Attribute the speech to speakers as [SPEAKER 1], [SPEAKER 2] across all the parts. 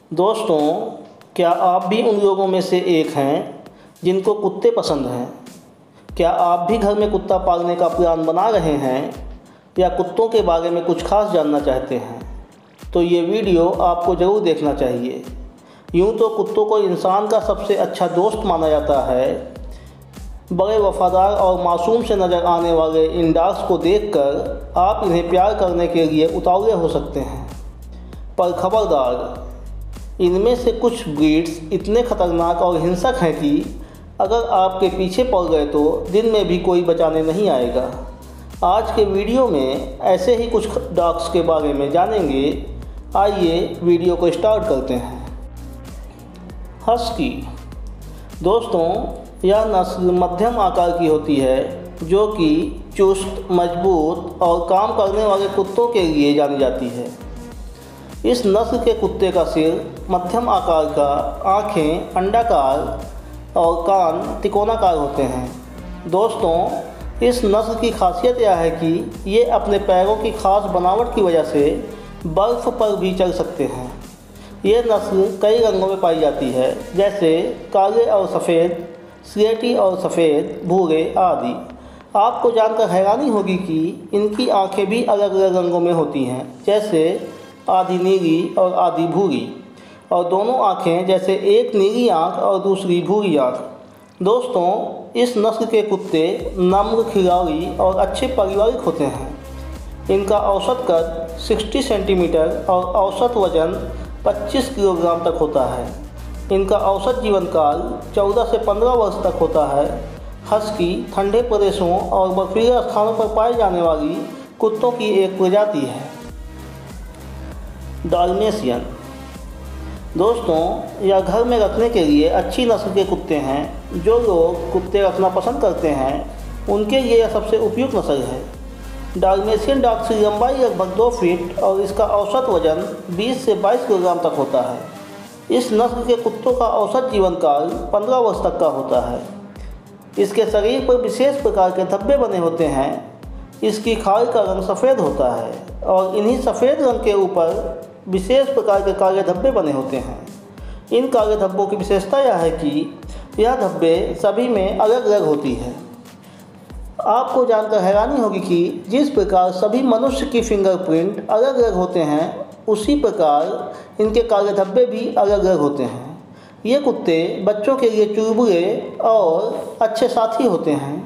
[SPEAKER 1] दोस्तों, क्या आप भी उन लोगों में से एक हैं जिनको कुत्ते पसंद हैं? क्या आप भी घर में कुत्ता पालने का प्लान बना रहे हैं या कुत्तों के बारे में कुछ खास जानना चाहते हैं? तो ये वीडियो आपको ज़रूर देखना चाहिए। यूँ तो कुत्तों को इंसान का सबसे अच्छा दोस्त माना जाता है। बड़े वफादार और मासूम से नज़र आने वाले इन डॉग्स को देखकर आप इन्हें प्यार करने के लिए उतावले हो सकते हैं, पर खबरदार, इनमें से कुछ ब्रीड्स इतने खतरनाक और हिंसक हैं कि अगर आपके पीछे पड़ गए तो दिन में भी कोई बचाने नहीं आएगा। आज के वीडियो में ऐसे ही कुछ डॉग्स के बारे में जानेंगे। आइए वीडियो को स्टार्ट करते हैं। हस्की। दोस्तों, यह नस्ल मध्यम आकार की होती है जो कि चुस्त, मजबूत और काम करने वाले कुत्तों के लिए जानी जाती है। इस नस्ल के कुत्ते का सिर मध्यम आकार का, आँखें अंडाकार और कान तिकोनाकार होते हैं। दोस्तों, इस नस्ल की खासियत यह है कि ये अपने पैरों की खास बनावट की वजह से बर्फ़ पर भी चल सकते हैं। ये नस्ल कई रंगों में पाई जाती है, जैसे काले और सफ़ेद, स्लेटी और सफ़ेद, भूरे आदि। आपको जानकर हैरानी होगी कि इनकी आँखें भी अलग अलग रंगों में होती हैं, जैसे आधी नीली और आधी भूरी, और दोनों आँखें जैसे एक नीली आँख और दूसरी भूरी आँख। दोस्तों, इस नस्ल के कुत्ते नम्र, खिलाड़ी और अच्छे पारिवारिक होते हैं। इनका औसत कद 60 सेंटीमीटर और औसत वजन 25 किलोग्राम तक होता है। इनका औसत जीवन काल 14 से 15 वर्ष तक होता है। हस्की ठंडे प्रदेशों और बर्फीले स्थानों पर पाई जाने वाली कुत्तों की एक प्रजाति है। डाल्मेशियन। दोस्तों, यह घर में रखने के लिए अच्छी नस्ल के कुत्ते हैं। जो लोग कुत्ते रखना पसंद करते हैं उनके लिए यह सबसे उपयुक्त नस्ल है। डाल्मेशियन डॉग की लंबाई लगभग 2 फीट और इसका औसत वजन 20 से 22 किलोग्राम तक होता है। इस नस्ल के कुत्तों का औसत जीवन काल 15 वर्ष तक का होता है। इसके शरीर पर विशेष प्रकार के धब्बे बने होते हैं। इसकी खाल का रंग सफ़ेद होता है और इन्हीं सफ़ेद रंग के ऊपर विशेष प्रकार के काले धब्बे बने होते हैं। इन काले धब्बों की विशेषता यह है कि यह धब्बे सभी में अलग अलग होती है। आपको जानकर हैरानी होगी कि जिस प्रकार सभी मनुष्य की फिंगरप्रिंट अलग अलग होते हैं, उसी प्रकार इनके काले धब्बे भी अलग अलग होते हैं। ये कुत्ते बच्चों के लिए चुलबुले और अच्छे साथी होते हैं।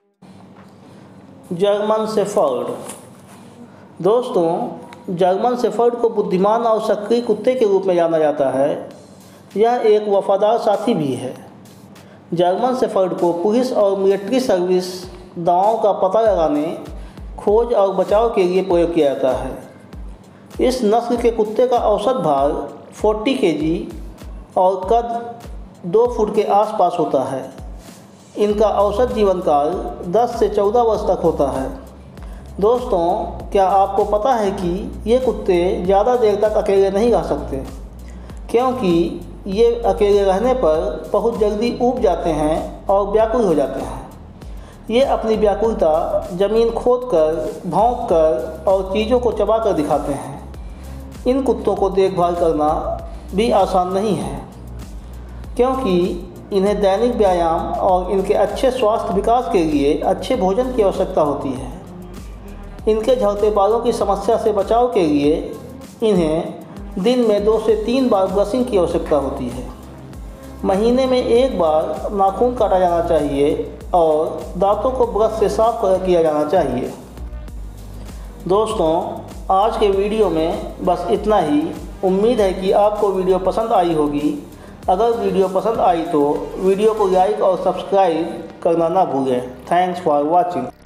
[SPEAKER 1] German shepherd. दोस्तों, जर्मन शेफर्ड को बुद्धिमान और सक्रिय कुत्ते के रूप में जाना जाता है। यह एक वफादार साथी भी है। जर्मन शेफर्ड को पुलिस और मिलिट्री सर्विस दवाओं का पता लगाने, खोज और बचाव के लिए प्रयोग किया जाता है। इस नस्ल के कुत्ते का औसत भार 40 केजी और कद 2 फुट के आसपास होता है। इनका औसत जीवन काल 10 से 14 वर्ष तक होता है। दोस्तों, क्या आपको पता है कि ये कुत्ते ज़्यादा देर तक अकेले नहीं रह सकते, क्योंकि ये अकेले रहने पर बहुत जल्दी ऊब जाते हैं और व्याकुल हो जाते हैं। ये अपनी व्याकुलता ज़मीन खोदकर, भौंककर और चीज़ों को चबाकर दिखाते हैं। इन कुत्तों को देखभाल करना भी आसान नहीं है, क्योंकि इन्हें दैनिक व्यायाम और इनके अच्छे स्वास्थ्य विकास के लिए अच्छे भोजन की आवश्यकता होती है। इनके झड़ते बालों की समस्या से बचाव के लिए इन्हें दिन में 2 से 3 बार ब्रशिंग की आवश्यकता होती है। महीने में 1 बार नाखून काटा जाना चाहिए और दांतों को ब्रश से साफ किया जाना चाहिए। दोस्तों, आज के वीडियो में बस इतना ही। उम्मीद है कि आपको वीडियो पसंद आई होगी। अगर वीडियो पसंद आई तो वीडियो को लाइक और सब्सक्राइब करना ना भूलें। Thanks for watching.